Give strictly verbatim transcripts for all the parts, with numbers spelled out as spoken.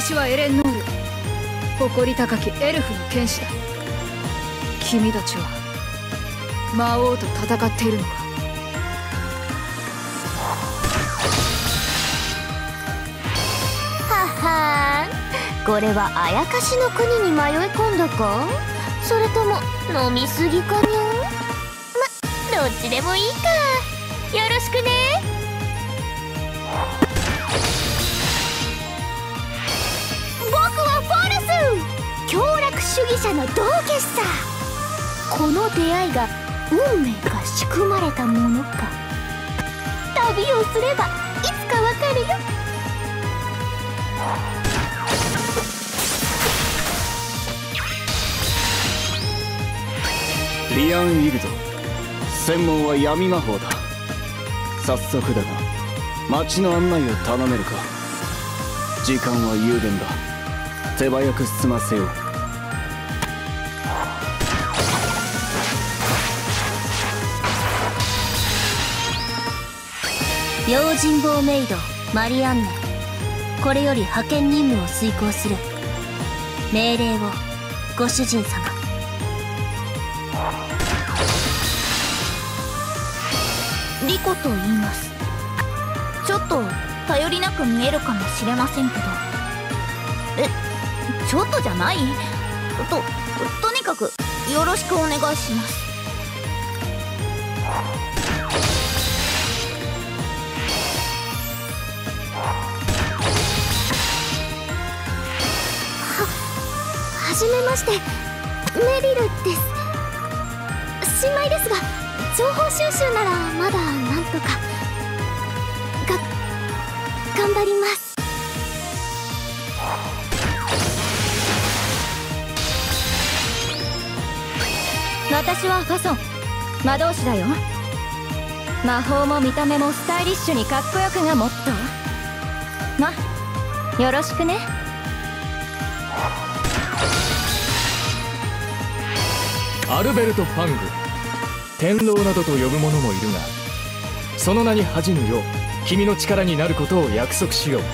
私はエレンノール、誇り高きエルフの剣士だ。君たちは魔王と戦っているのか？ ははーん、これはあやかしの国に迷い込んだか、それとも飲みすぎかにゃ。ま、どっちでもいいか。よろしくね。僕はフォルス、強楽主義者の道化師さ。この出会いが運命が仕組まれたものか。旅をすればいつかわかるよ。 リアン・ウィルド、専門は闇魔法だ。早速だが町の案内を頼めるか。時間は有限だ。手早く済ませよう。 用心棒メイドマリアンネ、これより派遣任務を遂行する。命令をご主人様。リコと言います。ちょっと頼りなく見えるかもしれませんけど。え、ちょっとじゃない？と、とにかくよろしくお願いします。は、はじめまして、メリルです。新米ですが、情報収集ならまだなんとか。が、頑張ります。 私はファソン、魔導士だよ。魔法も見た目もスタイリッシュにかっこよくがモットー。ま、よろしくね。 アルベルト・ファング、天狼などと呼ぶ者もいるが、その名に恥じぬよう君の力になることを約束しよう。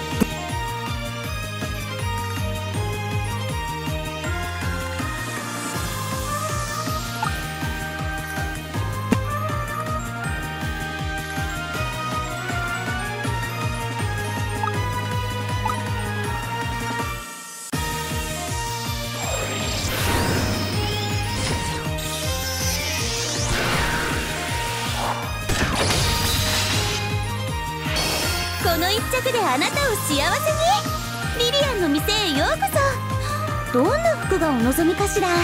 この一着であなたを幸せに。リリアンの店へようこそ。どんな服がお望みかしら。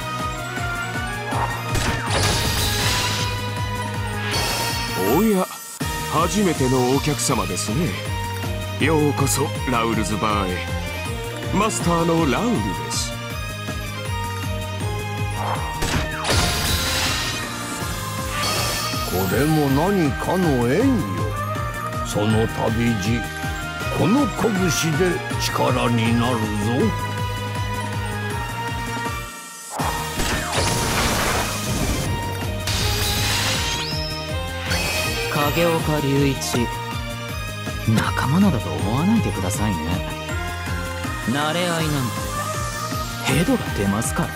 おや、初めてのお客様ですね。ようこそラウルズバーへ。マスターのラウルです。 これも何かの縁よ。その旅路、この拳で力になるぞ。 影岡隆一、仲間などと思わないでくださいね。慣れ合いなんてヘドが出ますから。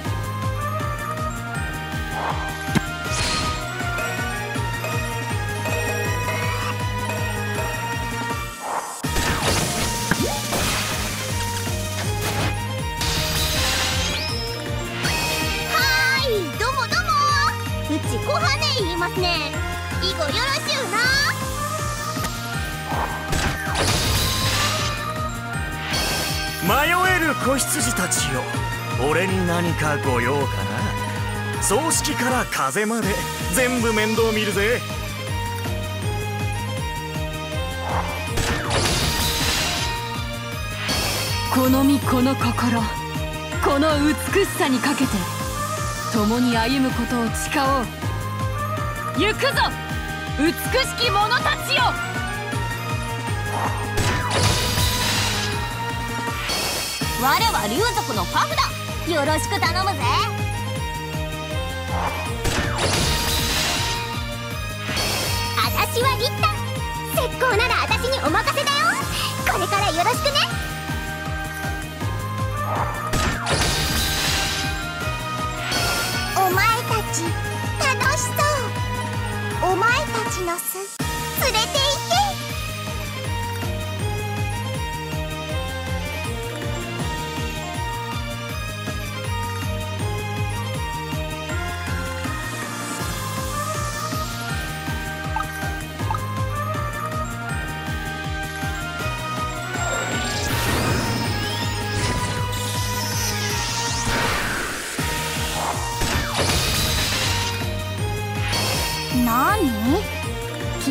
小羽言いますね。以後よろしゅうな。 迷える子羊たちよ、俺に何かご用かな。葬式から風まで全部面倒見るぜ。 この身この心、この美しさにかけて共に歩むことを誓おう。行くぞ美しき者たちよ。 我は竜族のパフだ。よろしく頼むぜ。私はリッタ。石膏なら私にお任せだよ。これからよろしくね。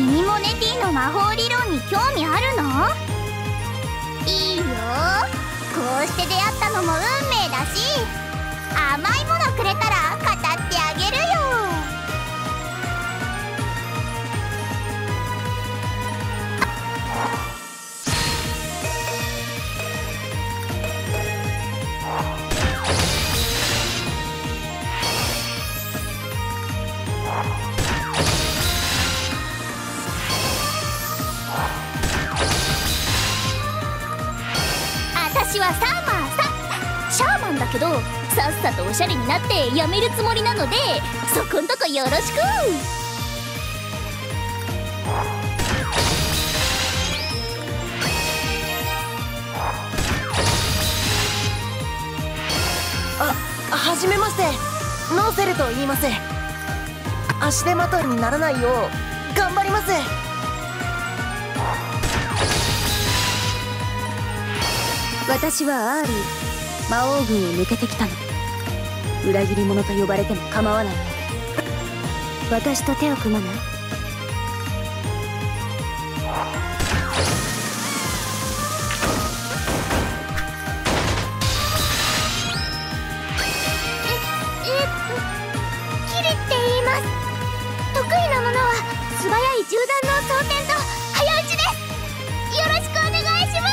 君もネティの魔法理論に興味あるの？いいよ、こうして出会ったのも運命だし、甘いものくれたら語ってあげるよ。私はサーマーさシャーマンだけど、さっさとおしゃれになって辞めるつもりなので、そこんとこよろしく。 あ、はじめまして、ノーセルと言います。足手まといにならないよう頑張ります。 私はアーリー、魔王軍を抜けてきたの。裏切り者と呼ばれても構わないわ。私と手を組まない？ え、えっとキリって言います。得意なものは素早い銃弾の装填と早打ちです。よろしくお願いします。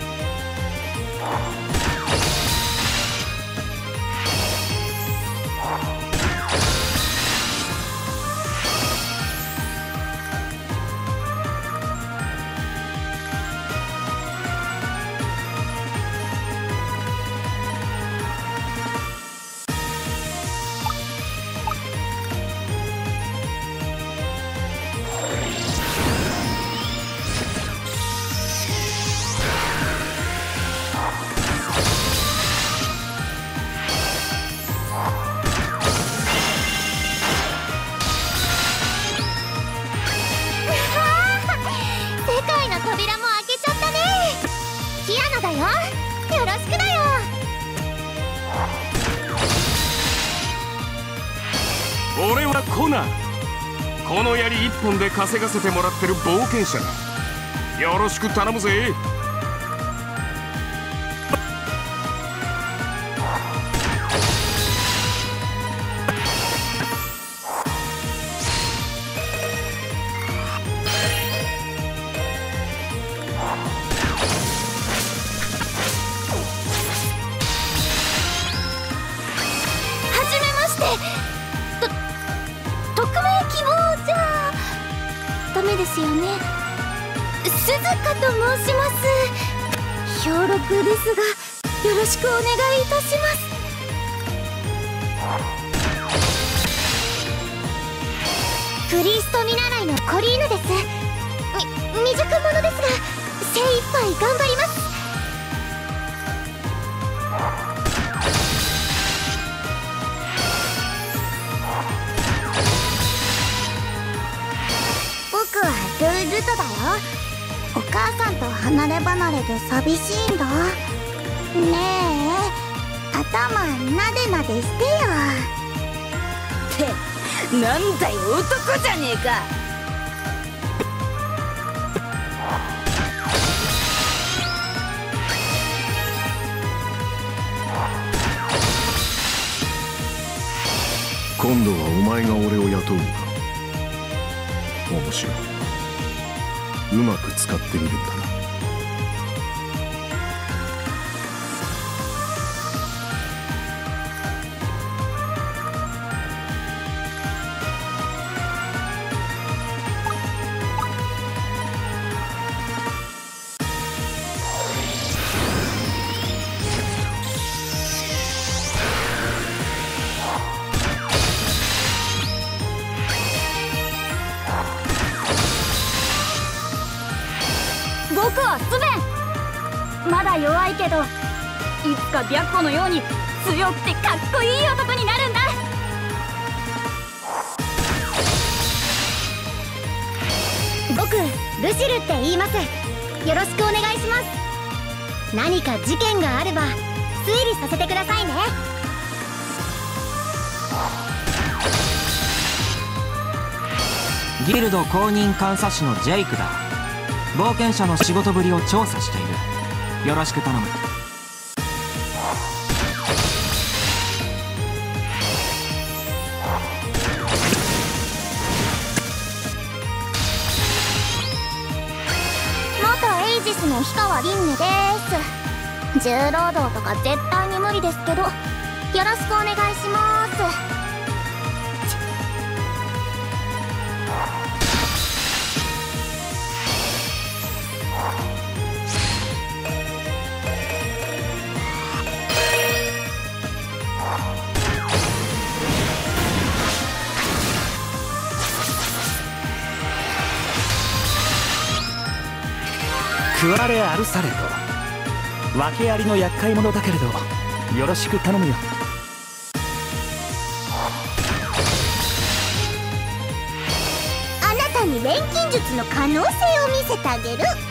俺はコナン。この槍一本で稼がせてもらってる冒険者だ。よろしく頼むぜ。 ですよね。鈴鹿と申します。兵六ですが、よろしくお願いいたします。プリースト見習いのコリーヌです。み未熟者ですが精一杯頑張ります。僕はルールトだよ。お母さんと離れ離れで寂しいんだ。ねえ、頭なでなでしてよ。 ってなんだよ、男じゃねえか。 今度はお前が俺を雇うのか。面白い。うまく使ってみるんだな。 僕はスベン。まだ弱いけどいつか白虎のように強くてかっこいい男になるんだ。 僕ルシルって言います。よろしくお願いします。何か事件があれば推理させてくださいね。 ギルド公認監査士のジェイクだ。冒険者の仕事ぶりを調査している。よろしく頼む。 元エイジスの氷川凛音です。重労働とか絶対に無理ですけど、よろしくお願いします。 クアレ・アルサレト、訳ありの厄介者だけれどよろしく頼むよ。 あなたに錬金術の可能性を見せてあげる。